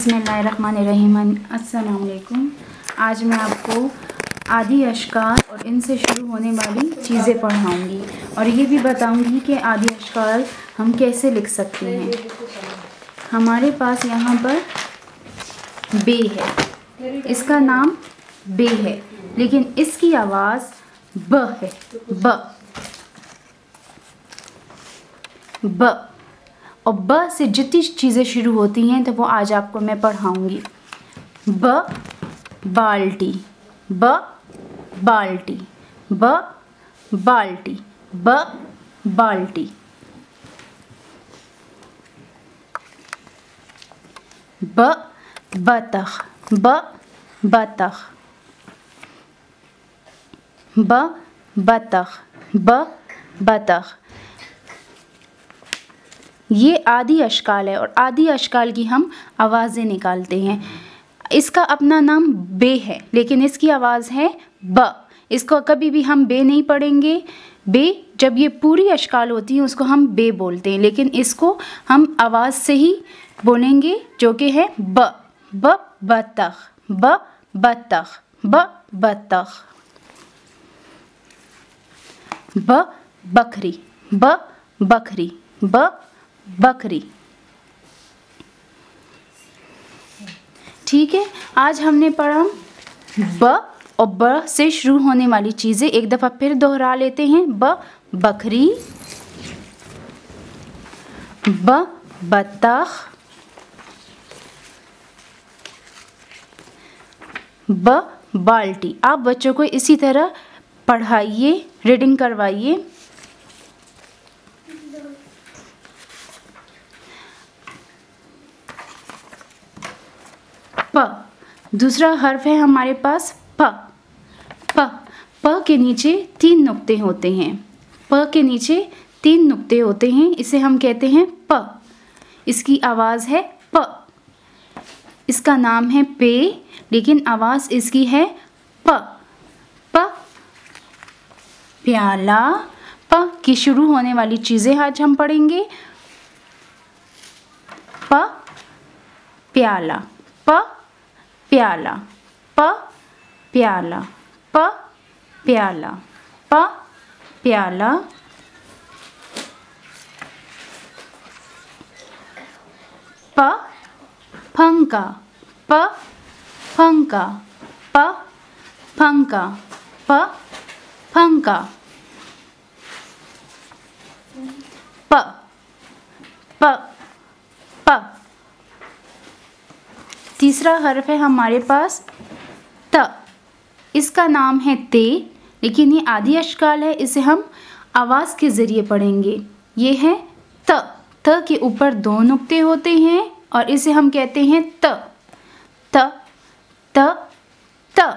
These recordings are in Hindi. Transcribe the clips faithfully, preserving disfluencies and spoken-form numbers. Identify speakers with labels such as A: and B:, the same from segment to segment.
A: बिस्मिल्लाहिर्रहमानिर्रहीम। अस्सलाम वालेकुम। आज मैं आपको आदि अशकार और इनसे शुरू होने वाली चीज़ें पढ़ाऊँगी और ये भी बताऊँगी कि आदि अशकार हम कैसे लिख सकते हैं। हमारे पास यहाँ पर बे है, इसका नाम बे है, लेकिन इसकी आवाज़ ब है। ब ब और ब से जितनी चीज़ें शुरू होती हैं तो वो आज आपको मैं पढ़ाऊँगी। ब बाल्टी, ब बाल्टी, ब बाल्टी, ब बाल्टी। ब बतख, ब बतख, ब बतख, ब बतख। ये आदि अशकाल है और आदि अशकाल की हम आवाज़ें निकालते हैं। इसका अपना नाम बे है, लेकिन इसकी आवाज़ है ब। इसको कभी भी हम बे नहीं पढ़ेंगे। बे जब ये पूरी अशकाल होती है उसको हम बे बोलते हैं, लेकिन इसको हम आवाज़ से ही बोलेंगे जो कि है ब। ब बतख, ब बतख, ब बतख। ब बकरी, ब बकरी, ब बकरी। ठीक है, आज हमने पढ़ा ब और ब से शुरू होने वाली चीज़ें। एक दफ़ा फिर दोहरा लेते हैं। ब बकरी, ब बतख, ब बाल्टी। आप बच्चों को इसी तरह पढ़ाइए, रीडिंग करवाइए। प दूसरा हर्फ है हमारे पास प। प प के नीचे तीन नुक्ते होते हैं। प के नीचे तीन नुक्ते होते हैं, इसे हम कहते हैं प। इसकी आवाज़ है प। इसका नाम है पे, लेकिन आवाज़ इसकी है प। प प्याला। प की शुरू होने वाली चीज़ें आज हम पढ़ेंगे। प प्याला, प प्याला, प प्याला, प प्याला, प प्याला। प पंखा, प पंखा, प पंखा, प पंखा। प प प तीसरा हर्फ है हमारे पास त। इसका नाम है ते, लेकिन ये आदि अशकाल है, इसे हम आवाज़ के ज़रिए पढ़ेंगे। ये है त। त के ऊपर दो नुक्ते होते हैं और इसे हम कहते हैं त। त त त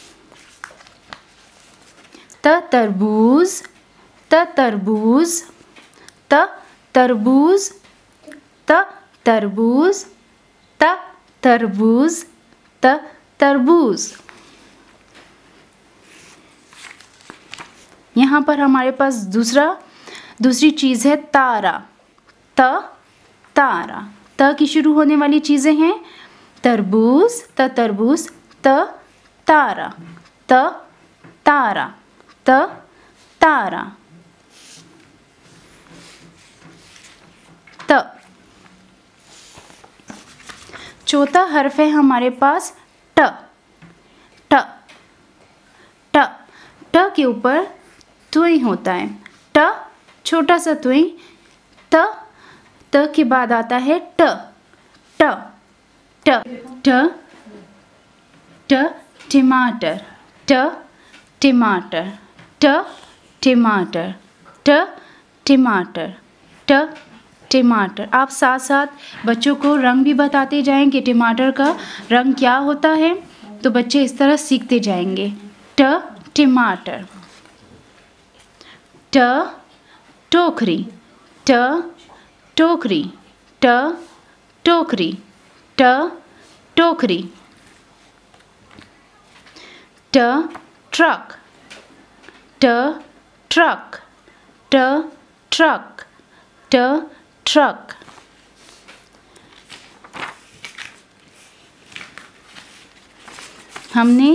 A: त तरबूज, त तरबूज, त तरबूज, त तरबूज, त तरबूज, त तरबूज। यहाँ पर हमारे पास दूसरा दूसरी चीज़ है तारा। त तारा। त की शुरू होने वाली चीज़ें हैं तरबूज, त तरबूज, त तारा, त तारा, त तारा, त। चौथा हर्फ है हमारे पास ट। ट ट ट के ऊपर त्वई होता है। ट छोटा सा त्वई। त त के बाद आता है ट। ट ट ट ट टमाटर, ट टमाटर, ट टमाटर, ट टमाटर, ट टमाटर। आप साथ साथ बच्चों को रंग भी बताते जाएं कि टमाटर का रंग क्या होता है, तो बच्चे इस तरह सीखते जाएंगे। ट टमाटर। ट टोकरी, ट टोकरी, ट टोकरी, ट टोकरी। ट ट्रक, ट ट्रक, ट ट्रक, ट ट्रक। हमने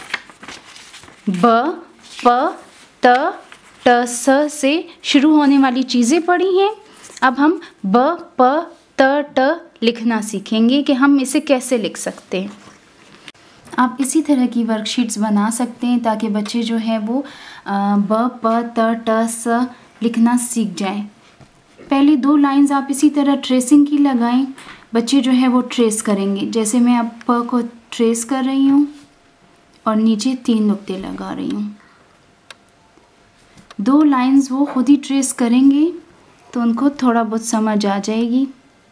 A: ब, प, त, ट, स से शुरू होने वाली चीज़ें पढ़ी हैं। अब हम ब, प, त, ट लिखना सीखेंगे कि हम इसे कैसे लिख सकते हैं। आप इसी तरह की वर्कशीट्स बना सकते हैं ताकि बच्चे जो है वो ब, प, त, ट, स लिखना सीख जाएं। पहली दो लाइंस आप इसी तरह ट्रेसिंग की लगाएं, बच्चे जो है वो ट्रेस करेंगे। जैसे मैं अब प को ट्रेस कर रही हूँ और नीचे तीन नुक्ते लगा रही हूँ। दो लाइंस वो खुद ही ट्रेस करेंगे तो उनको थोड़ा बहुत समझ आ जाएगी।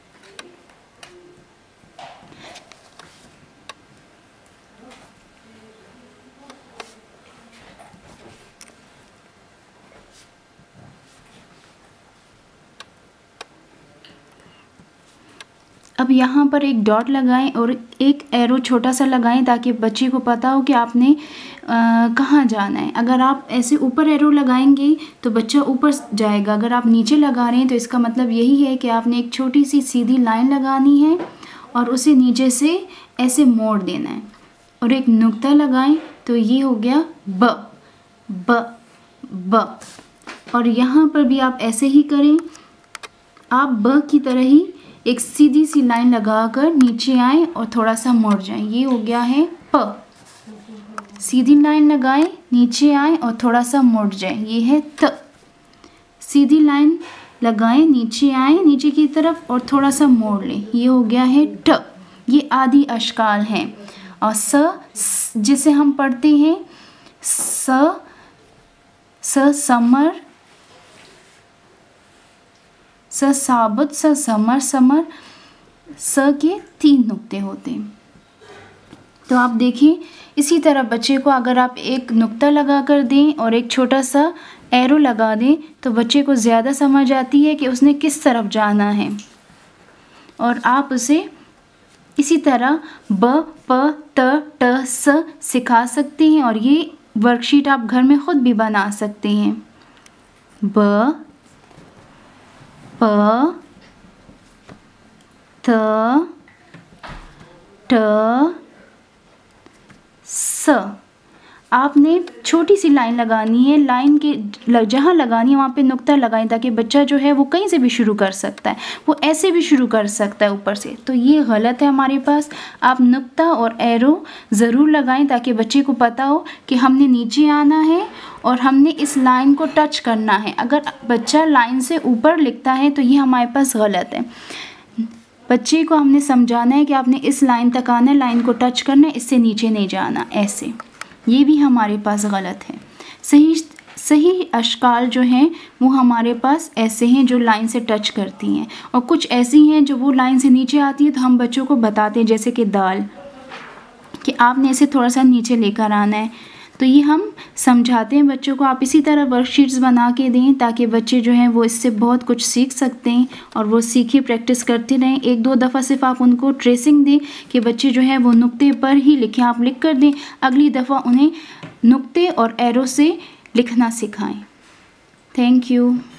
A: अब यहाँ पर एक डॉट लगाएं और एक एरो छोटा सा लगाएं ताकि बच्चे को पता हो कि आपने कहाँ जाना है। अगर आप ऐसे ऊपर एरो लगाएंगे तो बच्चा ऊपर जाएगा। अगर आप नीचे लगा रहे हैं तो इसका मतलब यही है कि आपने एक छोटी सी सीधी लाइन लगानी है और उसे नीचे से ऐसे मोड़ देना है और एक नुक्ता लगाएं तो ये हो गया ब, ब, ब। और यहाँ पर भी आप ऐसे ही करें। आप ब की तरह ही एक सीधी सी लाइन लगाकर नीचे आए और थोड़ा सा मुड़ जाएं। ये हो गया है प। सीधी लाइन लगाएं, नीचे आए और थोड़ा सा मुड़ जाएं। ये है त। सीधी लाइन लगाएं, नीचे आए नीचे की तरफ और थोड़ा सा मोड़ लें। ये हो गया है ट। ये आदि अश्काल हैं। और स जिसे हम पढ़ते हैं स, स समर, स साबुत, स समर, समर, स के तीन नुक्ते होते हैं। तो आप देखिए इसी तरह बच्चे को अगर आप एक नुक्ता लगा कर दें और एक छोटा सा एरो लगा दें तो बच्चे को ज़्यादा समझ आती है कि उसने किस तरफ जाना है। और आप उसे इसी तरह ब, प, त, ट, स सिखा सकते हैं और ये वर्कशीट आप घर में ख़ुद भी बना सकते हैं। ब, प, त, ट, स। आपने छोटी सी लाइन लगानी है। लाइन के जहाँ लगानी है वहाँ पे नुक्ता लगाएं ताकि बच्चा जो है वो कहीं से भी शुरू कर सकता है, वो ऐसे भी शुरू कर सकता है ऊपर से। तो ये गलत है हमारे पास। आप नुक्ता और एरो ज़रूर लगाएं ताकि बच्चे को पता हो कि हमने नीचे आना है और हमने इस लाइन को टच करना है। अगर बच्चा लाइन से ऊपर लिखता है तो ये हमारे पास गलत है। बच्चे को हमने समझाना है कि आपने इस लाइन तक आना है, लाइन को टच करना है, इससे नीचे नहीं जाना ऐसे। ये भी हमारे पास गलत है। सही सही अश्काल जो हैं वो हमारे पास ऐसे हैं जो लाइन से टच करती हैं और कुछ ऐसी हैं जो वो लाइन से नीचे आती है तो हम बच्चों को बताते हैं जैसे कि दाल, कि आपने इसे थोड़ा सा नीचे लेकर आना है। तो ये हम समझाते हैं बच्चों को। आप इसी तरह वर्कशीट्स बना के दें ताकि बच्चे जो हैं वो इससे बहुत कुछ सीख सकते हैं और वो सीखे प्रैक्टिस करते रहें। एक दो दफ़ा सिर्फ आप उनको ट्रेसिंग दें कि बच्चे जो है वो नुक्ते पर ही लिखें। आप लिख कर दें, अगली दफ़ा उन्हें नुक्ते और एरो से लिखना सिखाएं। Thank you.